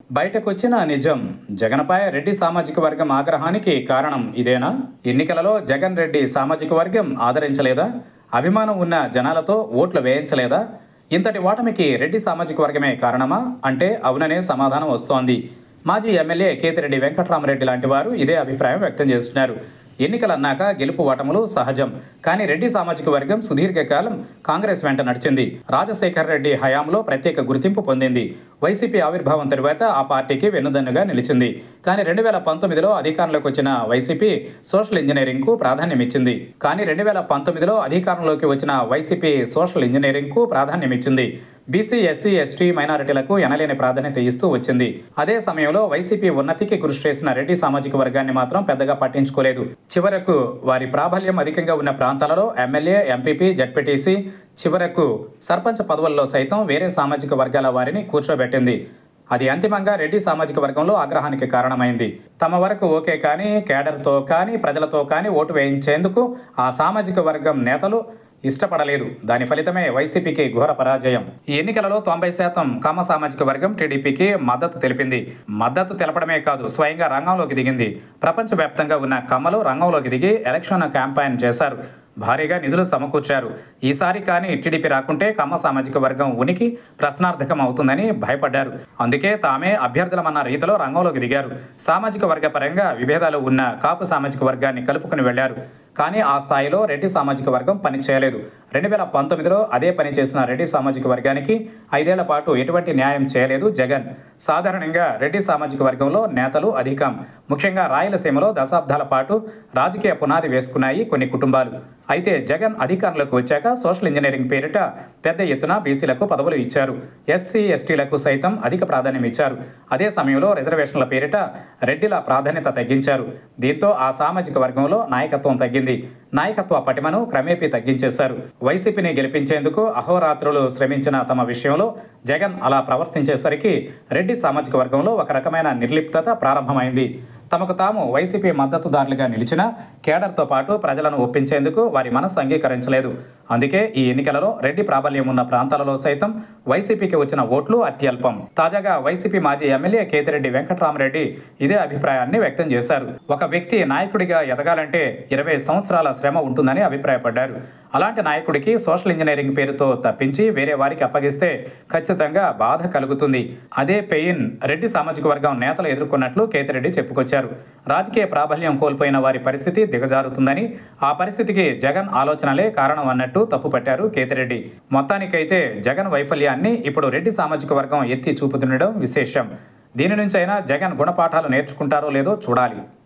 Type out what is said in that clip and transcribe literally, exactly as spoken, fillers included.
బయటకొచ్చిన నిజం జగన్పై రెడ్డి సామాజిక వర్గం ఆగ్రహానికి కారణం ఇదేనా? ఎన్నికలలో జగన్ రెడ్డి సామాజిక వర్గం ఆదరించలేదా? అభిమానం ఉన్న జనాలతో ఓట్లు వేయించలేదా? ఇంతటి ఓటమికి రెడ్డి సామాజిక వర్గమే కారణమా అంటే అవుననే సమాధానం వస్తోంది. మాజీ ఎమ్మెల్యే కేతిరెడ్డి వెంకట్రామరెడ్డి లాంటి వారు ఇదే అభిప్రాయం వ్యక్తం చేస్తున్నారు. ఎన్నికలన్నాక గెలుపు ఓటములు సహజం. కానీ రెడ్డి సామాజిక వర్గం సుదీర్ఘకాలం కాంగ్రెస్ వెంట నడిచింది. రాజశేఖర రెడ్డి హయాంలో ప్రత్యేక గుర్తింపు పొందింది. వైసీపీ ఆవిర్భావం తరువాత ఆ పార్టీకి వెన్నుదన్నుగా నిలిచింది. కానీ రెండు వేల పంతొమ్మిదిలో అధికారంలోకి వచ్చిన వైసీపీ సోషల్ ఇంజనీరింగ్కు ప్రాధాన్యమిచ్చింది. కానీ రెండు వేల పంతొమ్మిదిలో అధికారంలోకి వచ్చిన వైసీపీ సోషల్ ఇంజనీరింగ్కు ప్రాధాన్యమిచ్చింది. బీసీ, ఎస్సీ, ఎస్టీ, మైనారిటీలకు ఎనలేని ప్రాధాన్యత ఇస్తూ వచ్చింది. అదే సమయంలో వైసీపీ ఉన్నతికి కృషి చేసిన రెడ్డి సామాజిక వర్గాన్ని మాత్రం పెద్దగా పట్టించుకోలేదు. చివరకు వారి ప్రాబల్యం అధికంగా ఉన్న ప్రాంతాలలో ఎమ్మెల్యే, ఎంపీపీ, జడ్పీటీసీ, చివరకు సర్పంచ్ పదవుల్లో సైతం వేరే సామాజిక వర్గాల వారిని కూర్చోబెట్టింది. అది అంతిమంగా రెడ్డి సామాజిక వర్గంలో ఆగ్రహానికి కారణమైంది. తమ వరకు ఓకే కానీ కేడర్తో కానీ ప్రజలతో కానీ ఓటు వేయించేందుకు ఆ సామాజిక వర్గం నేతలు ఇష్టపడలేదు. దాని ఫలితమే వైసీపీకి ఘోర పరాజయం. ఈ ఎన్నికలలో తొంభై శాతం కమ్మ సామాజిక వర్గం టీడీపీకి మద్దతు తెలిపింది. మద్దతు తెలపడమే కాదు, స్వయంగా రంగంలోకి దిగింది. ప్రపంచవ్యాప్తంగా ఉన్న కమ్మలు రంగంలోకి దిగి ఎలక్షన్ క్యాంపెయిన్ చేశారు. భారీగా నిధులు సమకూర్చారు. ఈసారి కానీ టీడీపీ రాకుంటే కమ్మ సామాజిక వర్గం ఉనికి ప్రశ్నార్థకం అవుతుందని భయపడ్డారు. అందుకే తామే అభ్యర్థులమన్న రీతిలో రంగంలోకి దిగారు. సామాజిక వర్గ పరంగా విభేదాలు ఉన్న కాపు సామాజిక వర్గాన్ని కలుపుకుని వెళ్లారు. కానీ ఆ స్థాయిలో రెడ్డి సామాజిక వర్గం పనిచేయలేదు. రెండు వేల పంతొమ్మిదిలో అదే పని చేసిన రెడ్డి సామాజిక వర్గానికి ఐదేళ్ల పాటు ఎటువంటి న్యాయం చేయలేదు జగన్. సాధారణంగా రెడ్డి సామాజిక వర్గంలో నేతలు అధికం. ముఖ్యంగా రాయలసీమలో దశాబ్దాల పాటు రాజకీయ పునాది వేసుకున్నాయి కొన్ని కుటుంబాలు. అయితే జగన్ అధికారంలోకి వచ్చాక సోషల్ ఇంజనీరింగ్ పేరిట పెద్ద ఎత్తున బీసీలకు పదవులు ఇచ్చారు. ఎస్సీ, ఎస్టీలకు సైతం అధిక ప్రాధాన్యం ఇచ్చారు. అదే సమయంలో రిజర్వేషన్ల పేరిట రెడ్డిల ప్రాధాన్యత తగ్గించారు. దీంతో ఆ సామాజిక వర్గంలో నాయకత్వం తగ్గింది. నాయకత్వ పటిమను క్రమేపీ తగ్గించేశారు. వైసీపీని గెలిపించేందుకు అహోరాత్రులు శ్రమించిన తమ విషయంలో జగన్ అలా ప్రవర్తించేసరికి రెడ్డి సామాజిక వర్గంలో ఒక రకమైన నిర్లిప్తత ప్రారంభమైంది. తమకు తాము వైసీపీ మద్దతుదారులుగా నిలిచిన కేడర్తో పాటు ప్రజలను ఒప్పించేందుకు వారి మనస్సు అంగీకరించలేదు. అందుకే ఈ ఎన్నికలలో రెడ్డి ప్రాబల్యం ఉన్న ప్రాంతాలలో సైతం వైసీపీకి వచ్చిన ఓట్లు అత్యల్పం. తాజాగా వైసీపీ మాజీ ఎమ్మెల్యే కేతిరెడ్డి వెంకట్రామరెడ్డి ఇదే అభిప్రాయాన్ని వ్యక్తం చేశారు. ఒక వ్యక్తి నాయకుడిగా ఎదగాలంటే ఇరవై సంవత్సరాల శ్రమ ఉంటుందని అభిప్రాయపడ్డారు. అలాంటి నాయకుడికి సోషల్ ఇంజనీరింగ్ పేరుతో తప్పించి వేరే వారికి అప్పగిస్తే ఖచ్చితంగా బాధ కలుగుతుంది. అదే పెయిన్ రెడ్డి సామాజిక వర్గం నేతలు ఎదుర్కొన్నట్లు కేతిరెడ్డి చెప్పుకొచ్చారు. రాజకీయ ప్రాబల్యం కోల్పోయిన వారి పరిస్థితి దిగజారుతుందని, ఆ పరిస్థితికి జగన్ ఆలోచనలే కారణం అన్నట్టు తప్పుపట్టారు కేతిరెడ్డి. మొత్తానికైతే జగన్ వైఫల్యాన్ని ఇప్పుడు రెడ్డి సామాజిక వర్గం ఎత్తి చూపుతుండడం విశేషం. దీని నుంచైనా జగన్ గుణపాఠాలు నేర్చుకుంటారో లేదో చూడాలి.